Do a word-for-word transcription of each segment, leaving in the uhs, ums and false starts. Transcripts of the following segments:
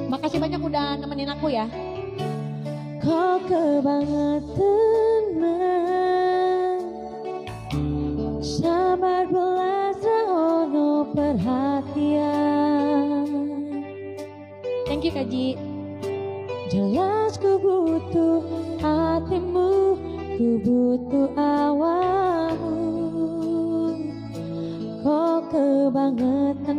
Makasih banyak udah nemenin aku ya. Kau kebangetan sabar belasa ono perhatian. Thank you Kaji. Jelas ku butuh hatimu, ku butuh awakmu. Kau kebangetan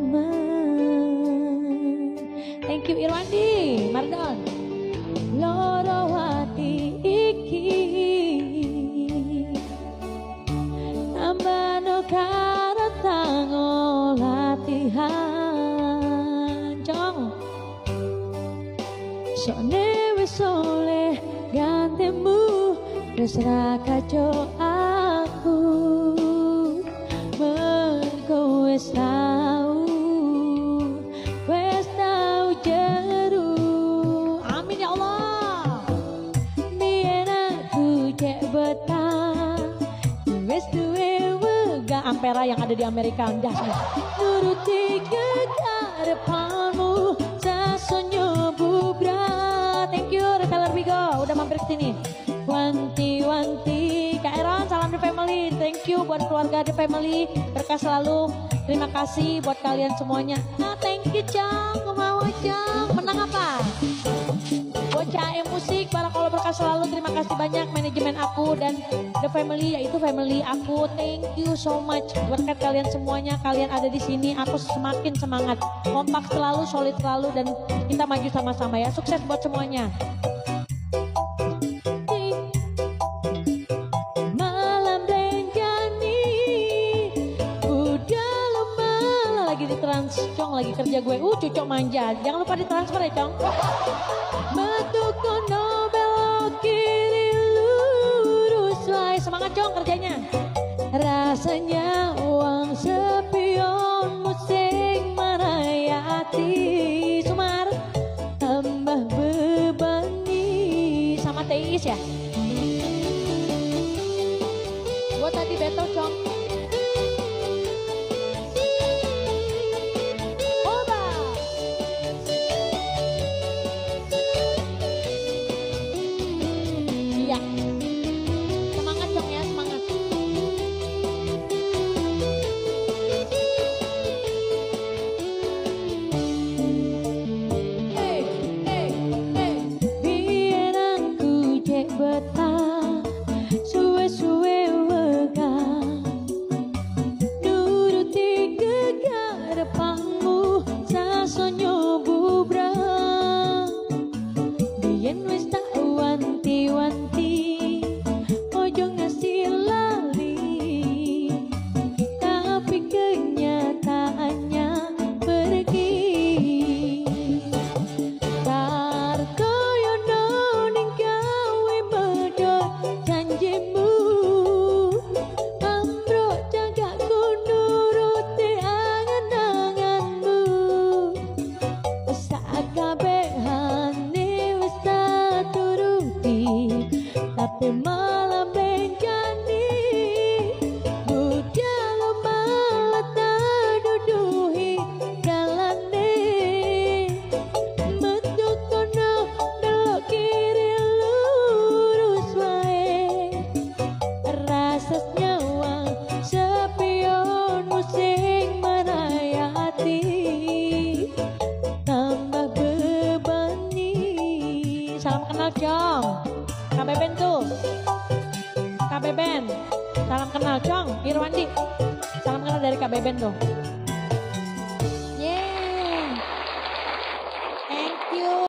men. Thank you Irwandi, Mardon. Loro hati iki tambah no karo tango latihan. Cong sone wis oleh gantemu wis ra kaco aku mergo wis tau wis tau jeru. Amin ya Allah. Biyen aku cek betah wis duwe wega Ampera yang ada di Amerika dah. nuruti kekarepanmu sasonyo bubra. Thank you Reseller Bigo udah mampir ke sini. Wanti-wanti Kak Eron, salam The Family. Thank you buat keluarga The Family. Berkah selalu. Terima kasih buat kalian semuanya. Nah, thank you Cang. Kemawa Cang. Menang apa? Buat C A M Musik, Barakallah berkah selalu. Terima kasih banyak manajemen aku dan The Family, yaitu family aku. Thank you so much. Berkat kalian semuanya, kalian ada di sini. Aku semakin semangat. Kompak selalu, solid selalu, dan kita maju sama-sama ya. Sukses buat semuanya. malam renjani udah lama Lagi di trans, Cong lagi kerja gue. Uh, cucok manja. Jangan lupa ditransfer ya, Cong. metu kono belok kiri lurus wae. Semangat, Cong, kerjanya. Rasanya uang sepion musik merayati Sumar tambah bebani. sama Teis ya. Gue tadi battle, Cong. Oba. Iya. Semangat, Cong ya, semangat. Hey, hey, hey. Biar aku cek betah suwe-suwe wega nuruti kekarepanmu sasonyo bubrang. Biyen wis tak wanti-wanti ojo ngasih lali, tapi kenyataannya pergi. Kartoyono ning gawe medhot janjimu, ambruk jagaku nuruti angan-anganmu. Sakabehane wis tak turuti, tapi malah bencani budal malah tak duduhi dalane. Metu kono belok kiri lurus wae. Rasanya uang sepion musik merayati tambah bebani. Salam kenal, Cong. K B Ben tuh. K B Ben. Salam kenal, Cong. Irwandi. Salam kenal dari K B Ben tuh.